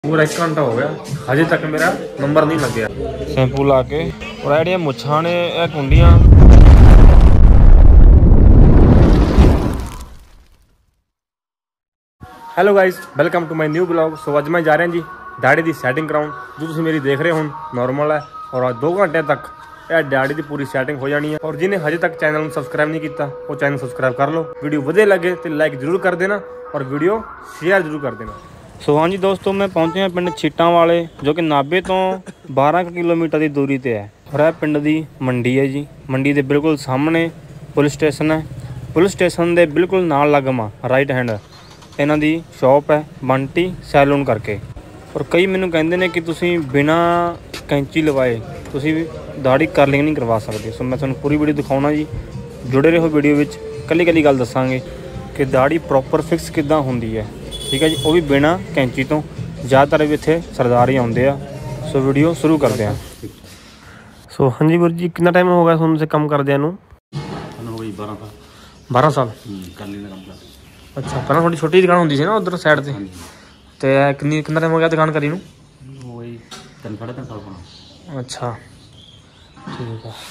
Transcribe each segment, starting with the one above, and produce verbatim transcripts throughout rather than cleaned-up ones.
पूरा एक घंटा हो गया, हजे तक मेरा नंबर नहीं लग गया। शैम्पू ला के और ਜਿਹੜੀਆਂ ਮੁੱਛਾਂ ਨੇ ਇਹ ਕੁੰਡੀਆਂ hello guys, welcome to my new blog. So ਅੱਜ मैं जा रहा जी दाढ़ी की सैटिंग कराउन। जो तुम मेरी देख रहे हो नॉर्मल है और आज दो घंटे तक यह दाढ़ी की पूरी सैटिंग हो जानी है। और जिन्हें हजे तक चैनल में सबसक्राइब नहीं किया वो चैनल सबसक्राइब कर लो। वीडियो वधिया लगे तो लाइक जरूर कर देना और वीडियो शेयर जरूर कर देना। सो हाँ जी दोस्तों, मैं पहुँचे हैं पिंड छीटां वाले जो कि नाभे तो बारह किलोमीटर की दूरी पर है। और यह पिंड की मंडी है जी। मंडी के बिल्कुल सामने पुलिस स्टेशन है। पुलिस स्टेशन के बिल्कुल नाल लगमा राइट हैंड इन्हां दी शॉप है बंटी सैलून करके। और कई मैनू कहते हैं कि तुसी बिना कैंची लवाए तुसी दाढ़ी कर्लिंग नहीं करवा सकते। सो मैं तुहानूं पूरी वीडियो दिखाउणा जी, जुड़े रहो वीडियो विच। कली कली गल दसांगे कि दाढ़ी प्रॉपर फिक्स किद्दां हुंदी है, ठीक है जी, वो भी बिना कैंची तो। ज़्यादातर भी इत्थे सरदार ही आउंदे आ। सो वीडियो शुरू करते हैं। सो हाँ जी गुरु जी, कितना टाइम हो गया तुहानूं से काम करदिआं नूं? बारह साल अच्छा। पहले थोड़ी छोटी दुकान होंदी सी ना उधर साइड ते, ते कितनी कितना टाइम हो गया दुकान करी नूं? वही तीन साढ़े तीन साल होना। अच्छा ठीक है।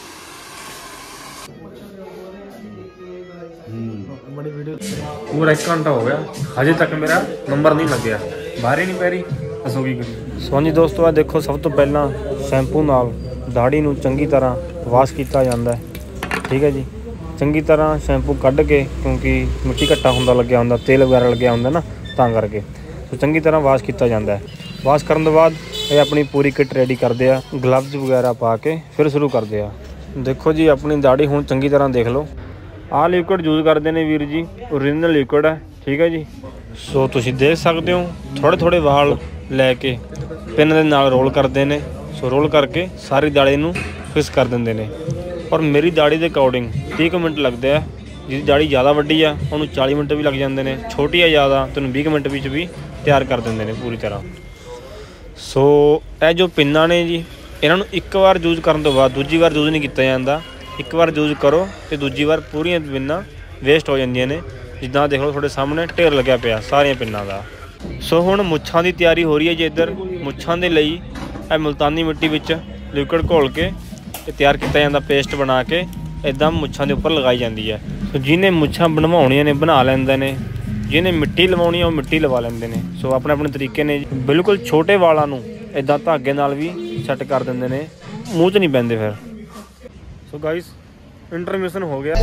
बड़ी वीडियो पूरा एक घंटा हो गया, हजे तक मेरा नंबर नहीं लग गया, बाहर ही नहीं पै रही। दसो की करी। सो जी दोस्तों, आ देखो सब तो पहला शैंपू नाल दाढ़ी नूं चंगी तरह वाश किया जाता है, ठीक है जी। चंगी तरह शैंपू कढ़ के, क्योंकि मिट्टी घट्टा होंदा लग्या होंदा, तेल वगैरह लग्या होंदा ना, तां करके तो चंगी तरह वाश किया जाता है। वाश करने के बाद ये अपनी पूरी किट रेडी करते हैं, ग्लव्स वगैरह पा के फिर शुरू करते हैं। देखो जी अपनी दाढ़ी हुण चंगी तरह देख लो। आ लिक्विड यूज़ करते हैं वीर जी, ओरिजिनल लिक्विड है, ठीक है जी। सो तुसीं देख सकते हो थोड़े थोड़े वाल लैके पिन दे नाल रोल करते हैं। सो रोल करके सारी दाढ़ी नूं फिक्स कर देंगे ने। और मेरी दाढ़ी के अकॉर्डिंग तीस मिनट लगते हैं। जिसकी दाढ़ी ज़्यादा वड्डी है उन्होंने चालीस मिनट भी लग जाते हैं, छोटी है ज़्यादा तो बीस मिनट विच भी तैयार कर देंगे ने पूरी तरह। सो यह जो पिन्ना ने जी, इन्हों एक बार यूज़ करने तो बाद दूजी बार यूज़ नहीं किया जाता। एक बार यूज़ करो तो दूजी बार पूरियां पिन्ना वेस्ट हो जांदियां ने। जिद्दां देख लो थोड़े सामने ढेर लग्या पिया सारियां पिन्नां दा। सो हुण मुच्छां की तैयारी हो रही है जी। इधर मुच्छां दे लई यह मुल्तानी मिट्टी विच लिक्विड घोल के तैयार किया जाता, पेस्ट बना के इदां मुच्छां दे उपर लगाई जाती है। सो जिन्हें मुच्छां बनवाउणियां ने बना लैंदे ने, जिन्हें मिट्टी लवाउणी वो मिट्टी लवा लैंदे ने। सो अपने अपने तरीके ने। बिल्कुल छोटे वालां नूं इदां धागे नाल भी सैट कर दिंदे ने, मूँह च नहीं पैंदे फिर। सो गाइस इंटरमिशन हो गया,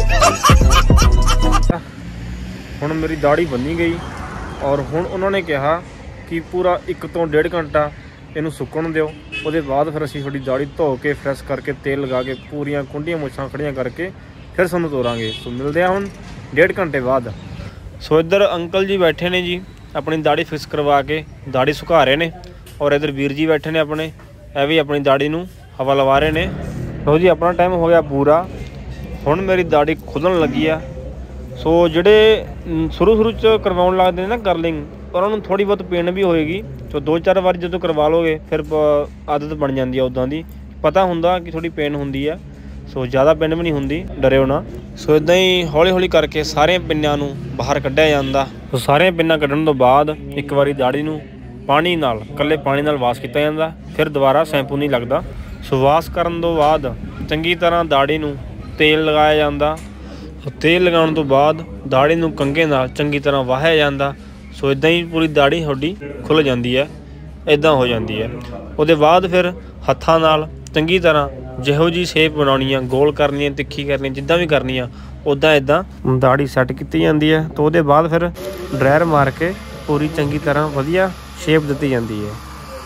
हुण मेरी दाढ़ी बनी गई और हुण उन्होंने कहा कि पूरा एक तो डेढ़ घंटा इनू सुकन दो। उसके बाद फिर असीं थोड़ी दाढ़ी धो के फ्रैश करके तेल लगा के पूरियां कुंडियां मुछां खड़ियां करके फिर सानूं तोरांगे। सो मिलते हैं हुण डेढ़ घंटे बाद। सो इधर अंकल जी बैठे ने जी, अपनी दाढ़ी फिक्स करवा के दाढ़ी सुका रहे ने। और इधर वीर जी बैठे ने अपने, यह भी अपनी दाढ़ी नूं हवा लवा रहे ने। लो जी अपना टाइम हो गया पूरा, हुण मेरी दाढ़ी खुदन लगी है। सो जिहड़े शुरू शुरू च करवाउण लगदे ने ना कर्लिंग, उन्होंने थोड़ी बहुत पेन भी होएगी। तो दो चार बार जो करवा लोगे फिर आदत बन जाती है, उदां दी पता हुंदा कि थोड़ी पेन हुंदी है। सो ज़्यादा पेन भी नहीं हुंदी, डरिओ ना। सो इदां ही हौली हौली करके सारे पिन्नां नूं बाहर कढ़िया जांदा। तो सारे पिन्नां कढ़न तो बाद एक बारी दाढ़ी नूं पानी नाल कल्ले पानी नाल वाश किया जांदा, फिर दोबारा शैंपू नहीं लगदा। सो वाश करन तो बाद चंगी तरह दाढ़ी नूं तेल लगाया जांदा। तेल लगाउण तो बाद दाढ़ी नूं कंघे नाल चंगी तरह वाहिया जांदा। सो इदां ही पूरी दाढ़ी थोड़ी खुल जाती है, इदां हो जाती है। उसदे बाद फिर हत्थां नाल चंगी तरह जिहो जी शेप बनाउणी है, गोल करनी है, तिखी करनी, जिद्दां भी करनी है उदां इदां दाढ़ी सैट की जाती है। तो उसदे बाद फिर ड्रायर मार के पूरी चंगी तरह वधिया शेप दी जाती है।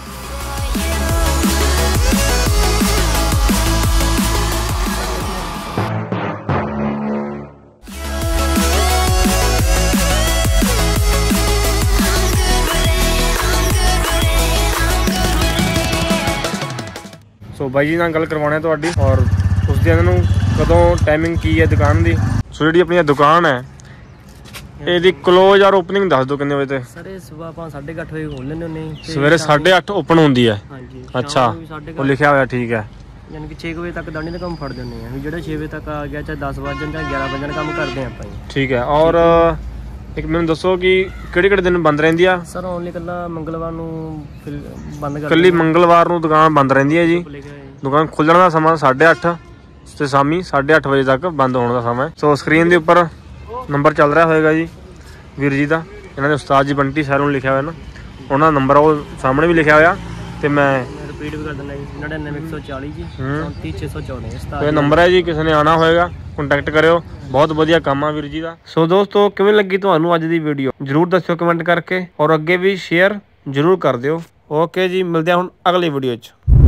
सो बाई जी नाल गल करवाने तुहाडी और उस दिन कदों टाइमिंग की है दुकान की। सो जी अपनी दुकान है ਇਹਦੀ क्लोज और ओपनिंग दस दो कितने बजे? सर सुबह ਆਪਾਂ साढ़े आठ बजे खोल लेने ਹੁੰਦੇ सवेरे साढ़े आठ ओपन होंदी है। ਹਾਂਜੀ अच्छा वो लिखा हुआ ठीक है, यानी कि छे बजे तक दाढ़ी ਦਾ ਕੰਮ ਫੜ ਦਿੰਦੇ ਆ। ਵੀ ਜਿਹੜਾ छे बजे तक आ गया चाहे दस बजे चाहे ग्यारह बजे काम करते हैं ਆਪਾਂ। ठीक है। और ਇੱਕ ਮੈਨੂੰ ਦੱਸੋ ਕਿ ਕਿਹੜੇ ਕਿਹੜੇ ਦਿਨ ਬੰਦ ਰਹਿੰਦੀ ਆ? ਸਰ ਓਨਲੀ ਕੱਲਾ ਮੰਗਲਵਾਰ ਨੂੰ ਫਿਰ ਬੰਦ ਕਰ ਕੱਲੀ ਮੰਗਲਵਾਰ ਨੂੰ ਦੁਕਾਨ ਬੰਦ ਰਹਿੰਦੀ ਹੈ ਜੀ। ਦੁਕਾਨ ਖੁੱਲਣ ਦਾ ਸਮਾਂ ਸਾਢੇ ਅੱਠ ਤੇ ਸ਼ਾਮੀ ਸਾਢੇ ਅੱਠ ਵਜੇ ਤੱਕ ਬੰਦ ਹੋਣ ਦਾ ਸਮਾਂ ਹੈ। ਸੋ ਸਕਰੀਨ ਦੇ ਉੱਪਰ ਨੰਬਰ ਚੱਲ ਰਿਹਾ ਹੋਏਗਾ ਜੀ ਵੀਰ ਜੀ ਦਾ, ਇਹਨਾਂ ਦੇ ਉਸਤਾਦ ਜੀ ਬੰਟੀ ਸੈਲੂਨ ਲਿਖਿਆ ਹੋਇਆ ਨਾ, ਉਹਨਾਂ ਦਾ ਨੰਬਰ ਉਹ ਸਾਹਮਣੇ ਵੀ ਲਿਖਿਆ ਹੋਇਆ ਤੇ ਮੈਂ ਰਿਪੀਟ ਵੀ ਕਰ ਦਿੰਦਾ ਜੀ ਨੜਿਨਵੇਂ ਇੱਕ ਸੌ ਚਾਲੀ ਜੀ ਚੌਂਤੀ ਛੇ ਸੌ ਚੌਦਾਂ ਇਹ ਨੰਬਰ ਹੈ ਜੀ। ਕਿਸੇ ਨੇ ਆਉਣਾ ਹੋਏਗਾ ਕੰਟੈਕਟ ਕਰਿਓ, ਬਹੁਤ ਵਧੀਆ ਕੰਮ ਆ ਵੀਰ ਜੀ ਦਾ। ਸੋ ਦੋਸਤੋ ਕਿਵੇਂ ਲੱਗੀ ਤੁਹਾਨੂੰ ਅੱਜ ਦੀ ਵੀਡੀਓ ਜਰੂਰ ਦੱਸਿਓ ਕਮੈਂਟ ਕਰਕੇ, ਔਰ ਅੱਗੇ ਵੀ ਸ਼ੇਅਰ ਜਰੂਰ ਕਰ ਦਿਓ। ਓਕੇ ਜੀ, ਮਿਲਦੇ ਹਾਂ ਹੁਣ ਅਗਲੀ ਵੀਡੀਓ 'ਚ।